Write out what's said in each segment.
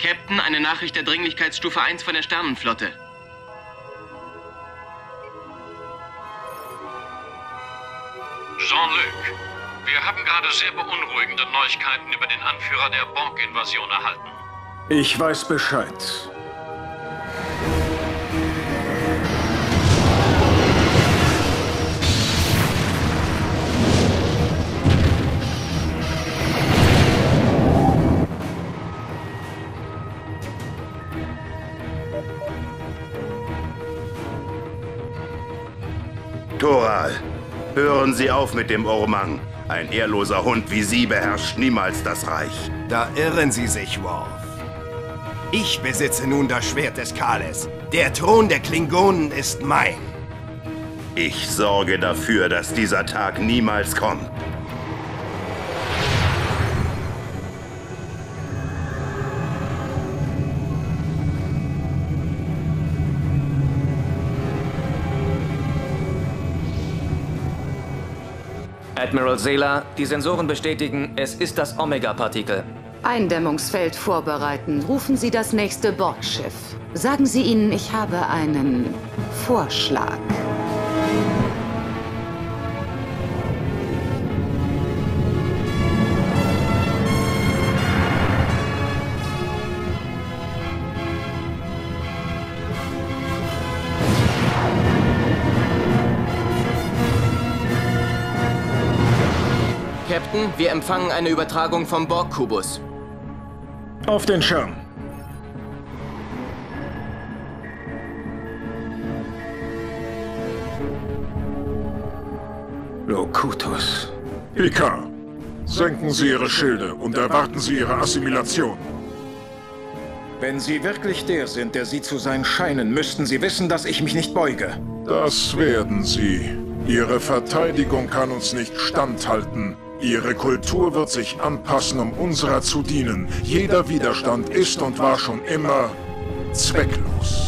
Captain, eine Nachricht der Dringlichkeitsstufe 1 von der Sternenflotte. Jean-Luc, wir haben gerade sehr beunruhigende Neuigkeiten über den Anführer der Borg-Invasion erhalten. Ich weiß Bescheid. Toral, hören Sie auf mit dem Ormang. Ein ehrloser Hund wie Sie beherrscht niemals das Reich. Da irren Sie sich, Worf. Ich besitze nun das Schwert des Kales. Der Thron der Klingonen ist mein. Ich sorge dafür, dass dieser Tag niemals kommt. Admiral Sela, die Sensoren bestätigen, es ist das Omega-Partikel. Eindämmungsfeld vorbereiten. Rufen Sie das nächste Borgschiff. Sagen Sie ihnen, ich habe einen Vorschlag. Captain, wir empfangen eine Übertragung vom Borg-Kubus. Auf den Schirm. Locutus. Picard, senken Sie Ihre Schilde und erwarten Sie Ihre Assimilation. Wenn Sie wirklich der sind, der Sie zu sein scheinen, müssten Sie wissen, dass ich mich nicht beuge. Das werden Sie. Ihre Verteidigung kann uns nicht standhalten. Ihre Kultur wird sich anpassen, um unserer zu dienen. Jeder Widerstand ist und war schon immer zwecklos.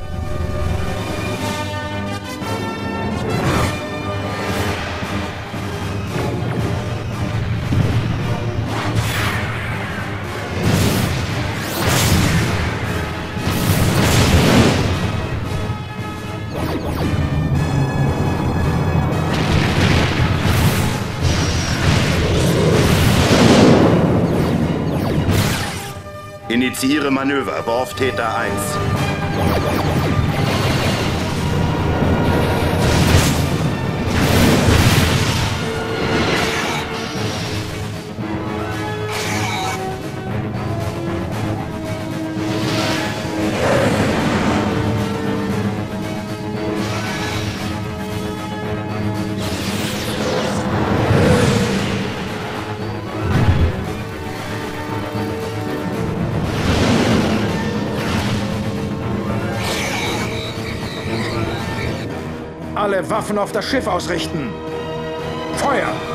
Initiiere Manöver, Worf-Täter 1. Alle Waffen auf das Schiff ausrichten. Feuer!